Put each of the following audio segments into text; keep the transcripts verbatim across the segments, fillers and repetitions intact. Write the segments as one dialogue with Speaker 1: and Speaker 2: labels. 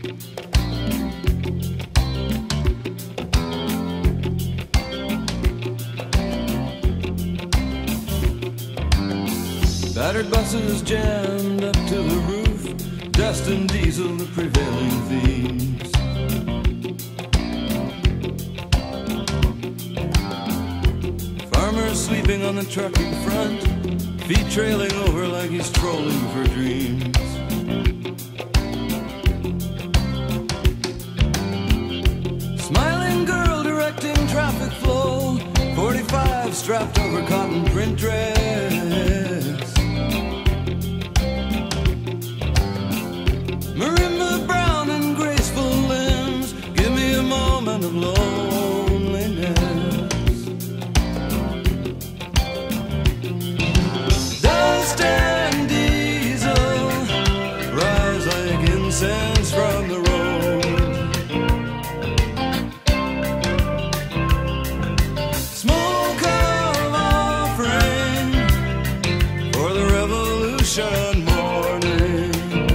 Speaker 1: Battered buses jammed up to the roof, dust and diesel the prevailing themes. Farmer sleeping on the truck in front, feet trailing over like he's trolling for dreams. Smiling girl directing traffic flow, forty-five strapped over cotton print dress. Marimba brown and graceful limbs, give me a moment of loneliness. Dust and diesel rise like incense from the road. Smoke of offering for the revolution morning.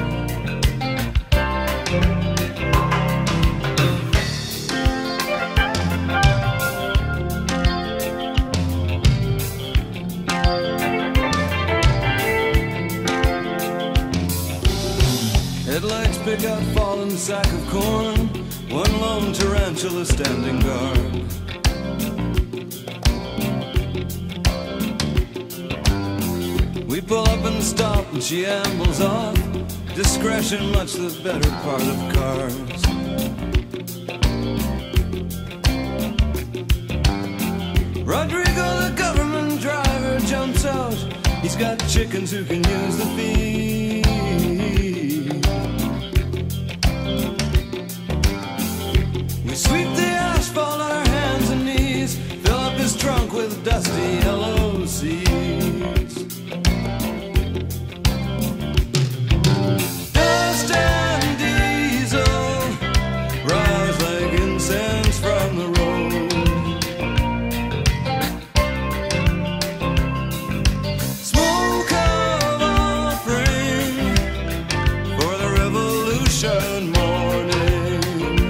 Speaker 1: Headlights pick out fallen sack of corn, one lone tarantula standing guard. We pull up and stop and she ambles off, discretion much the better part of cars. Rodrigo, the government driver, jumps out. He's got chickens who can use the feed. We sweep the asphalt on our hands and knees, fill up his trunk with dusty yellow seeds. Dust and diesel rise like incense from the road. Smoke of offering for the revolution morning.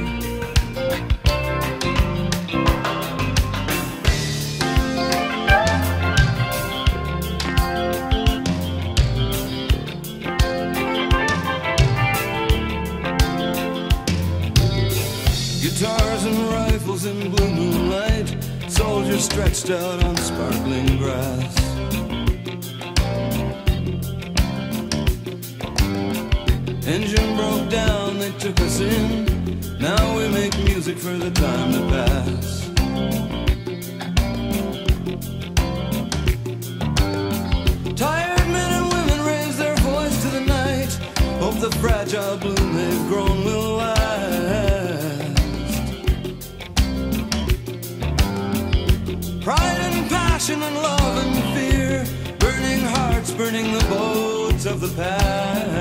Speaker 1: Guitars and rifles in blue moonlight, soldiers stretched out on sparkling grass. Engine broke down, they took us in. Now we make music for the time to pass. Tired men and women raise their voice to the night, hope the fragile bloom they've grown will last. Pride and passion and love and fear, burning hearts, burning the boats of the past.